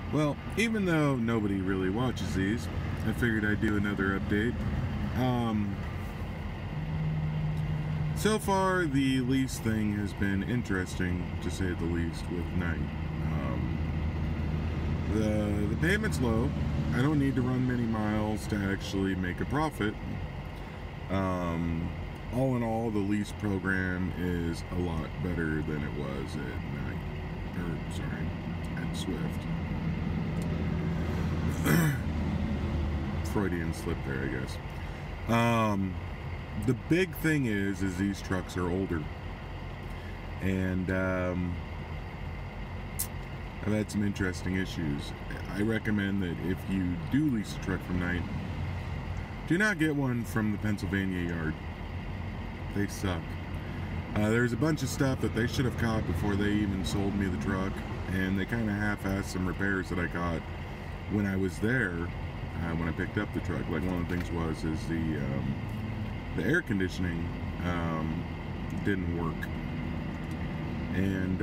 Well, even though nobody really watches these, I figured I'd do another update. Um, so far, the lease thing has been interesting, to say the least, with Night. The payment's low. I don't need to run many miles to actually make a profit. All in all, the lease program is a lot better than it was at Night. At Swift. Freudian slip there, I guess. The big thing is these trucks are older, and I've had some interesting issues. I recommend that if you do lease a truck from Night, do not get one from the Pennsylvania yard. They suck. There's a bunch of stuff that they should have caught before they even sold me the truck, and they kind of half-assed some repairs that I caught when I was there, when I picked up the truck. Like, one of the things is the air conditioning didn't work, and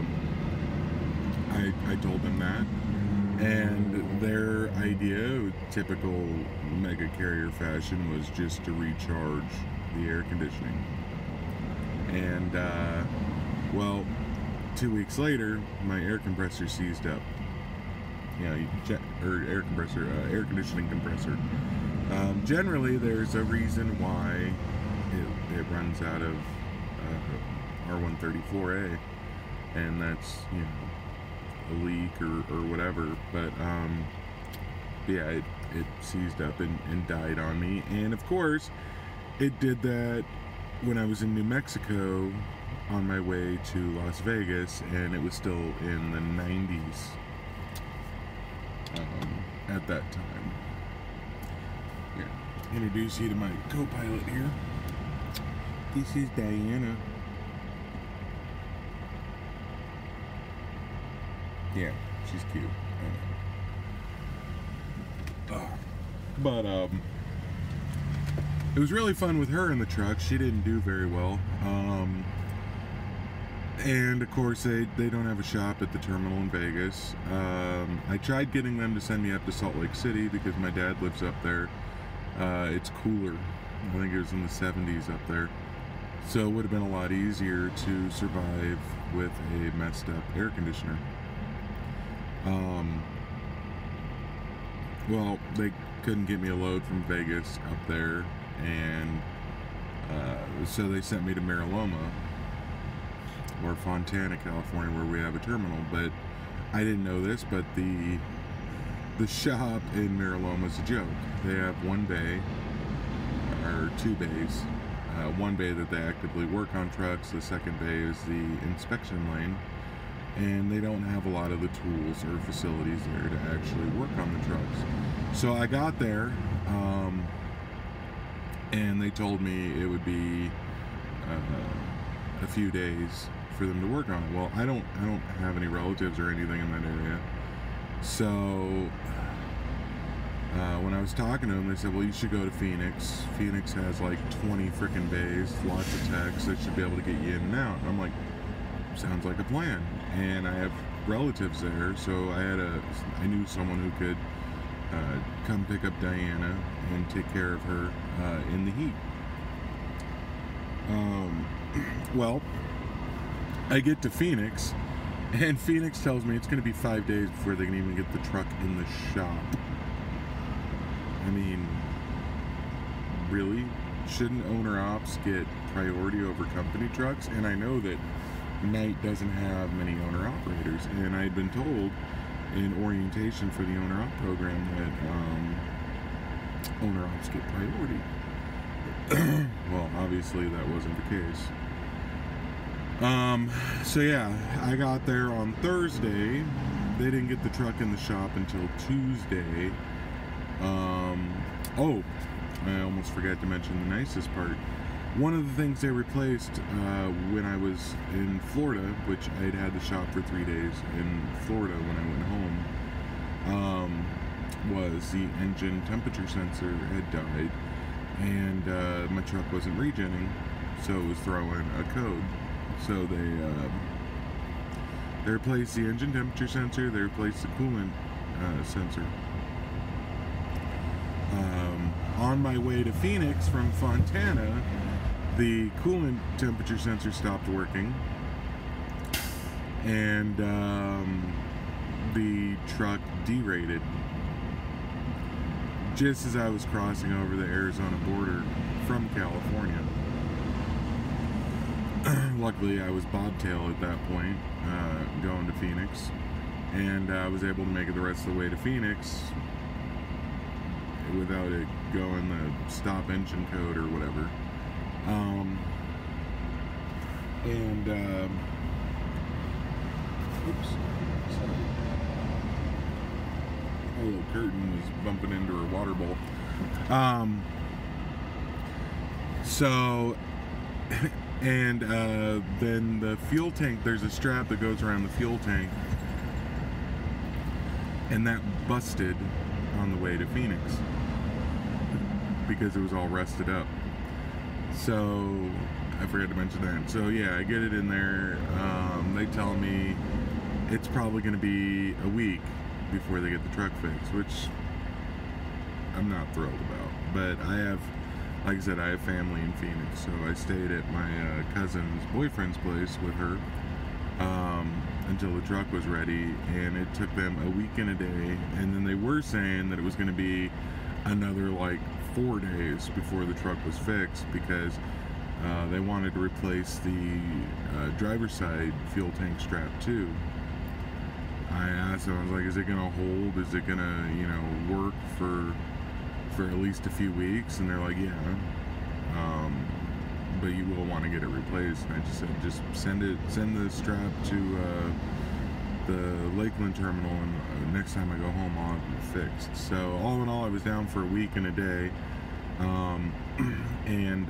I told them that, and their idea, typical mega carrier fashion, was just to recharge the air conditioning. And well, 2 weeks later, my air compressor seized up. Yeah, air conditioning compressor. Generally, there's a reason why it runs out of R134A, and that's, you know, a leak or whatever. But yeah, it seized up and died on me. And of course, it did that when I was in New Mexico on my way to Las Vegas, and it was still in the 90s at that time. Here, introduce you to my co-pilot here. This is Diana. Yeah, she's cute. But it was really fun with her in the truck. She didn't do very well. And of course, they don't have a shop at the terminal in Vegas. I tried getting them to send me up to Salt Lake City because my dad lives up there. It's cooler. I think it was in the 70s up there. So it would have been a lot easier to survive with a messed up air conditioner. Well, they couldn't get me a load from Vegas up there, and so they sent me to Mariloma, or Fontana, California, where we have a terminal. But I didn't know this, but the shop in Mariloma is a joke. They have one bay, or two bays. One bay that they actively work on trucks. The second bay is the inspection lane, and they don't have a lot of the tools or facilities there to actually work on the trucks. So I got there, and they told me it would be a few days for them to work on it. Well, I don't have any relatives or anything in that area. So when I was talking to them, they said, well, you should go to Phoenix. Phoenix has like 20 frickin' bays, lots of techs. They should be able to get you in and out. And I'm like, sounds like a plan. And I have relatives there, so I knew someone who could come pick up Diana and take care of her in the heat. Well, I get to Phoenix, and Phoenix tells me it's going to be 5 days before they can even get the truck in the shop. I mean, really? Shouldn't owner ops get priority over company trucks? And I know that Night doesn't have many owner operators, and I had been told in orientation for the owner op program that owner ops get priority. Well, obviously that wasn't the case. So yeah, I got there on Thursday. They didn't get the truck in the shop until Tuesday. Oh, I almost forgot to mention the nicest part. One of the things they replaced when I was in Florida, which I'd had the shop for 3 days in Florida when I went home, was the engine temperature sensor had died, and my truck wasn't regenning, so it was throwing a code. So they replaced the engine temperature sensor, they replaced the coolant sensor. On my way to Phoenix from Fontana, the coolant temperature sensor stopped working, and the truck derated just as I was crossing over the Arizona border from California. Luckily, I was bobtail at that point, going to Phoenix, and I was able to make it the rest of the way to Phoenix without it going the stop engine code or whatever. Oops, sorry. My little curtain was bumping into her water bowl. And then the fuel tank, there's a strap that goes around the fuel tank, and that busted on the way to Phoenix because it was all rusted up. So I forgot to mention that. So yeah, I get it in there. They tell me it's probably going to be a week before they get the truck fixed, which I'm not thrilled about. But I have, like I said, I have family in Phoenix, so I stayed at my cousin's boyfriend's place with her until the truck was ready, and it took them a week and a day, and then they were saying that it was going to be another like 4 days before the truck was fixed because they wanted to replace the driver's side fuel tank strap too. I asked them, I was like, is it going to hold? Is it going to, you know, work for at least a few weeks? And they're like, yeah, but you will want to get it replaced. And I just said, just send the strap to the Lakeland terminal, and next time I go home I'll have it fixed. So all in all, I was down for a week and a day, and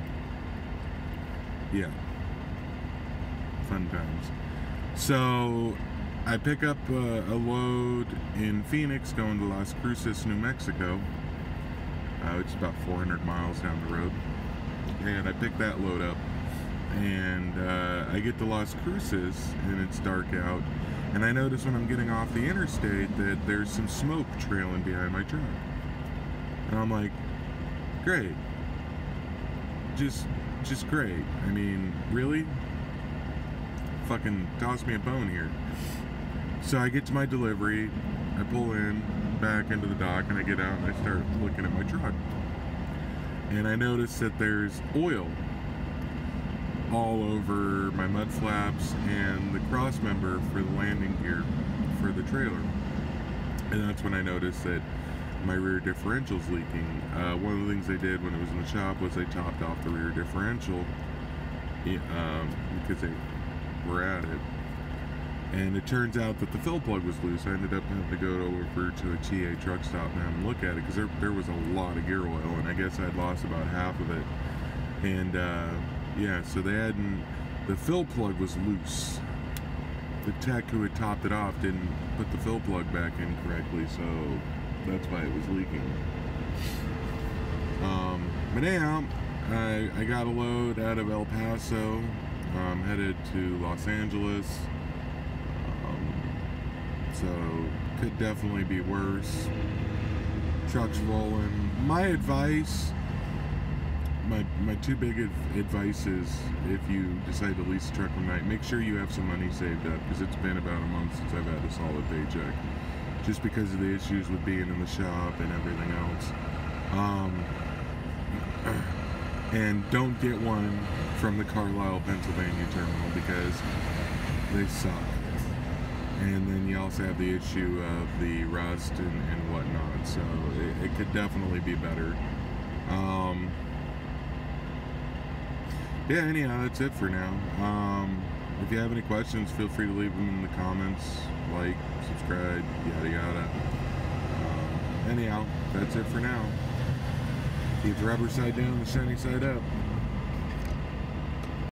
yeah, fun times. So I pick up a load in Phoenix going to Las Cruces, New Mexico, which is about 400 miles down the road, and I pick that load up, and I get to Las Cruces, and it's dark out, and I notice when I'm getting off the interstate that there's some smoke trailing behind my truck, and I'm like, great, just great. I mean, really? Fucking toss me a bone here. So I get to my delivery, I pull in back into the dock, and I get out and I start looking at my truck, and I notice that there's oil all over my mud flaps and the cross member for the landing gear for the trailer. And that's when I noticed that my rear differential's leaking. One of the things they did when it was in the shop was they topped off the rear differential because they were at it. And it turns out that the fill plug was loose. I ended up having to go over to a TA truck stop and have them look at it because there was a lot of gear oil, and I guess I'd lost about half of it. And yeah, so the fill plug was loose. The tech who had topped it off didn't put the fill plug back in correctly, so that's why it was leaking. But anyhow, I got a load out of El Paso, headed to Los Angeles. So could definitely be worse. Truck's rolling. My advice, my two big advices, if you decide to lease a truck one night, make sure you have some money saved up, because it's been about a month since I've had a solid paycheck, just because of the issues with being in the shop and everything else. And don't get one from the Carlisle, Pennsylvania terminal, because they suck. And then you also have the issue of the rust and whatnot, so it could definitely be better. Yeah, anyhow, that's it for now. If you have any questions, feel free to leave them in the comments, like, subscribe, yada yada. Anyhow, that's it for now. Keep the rubber side down, the shiny side up.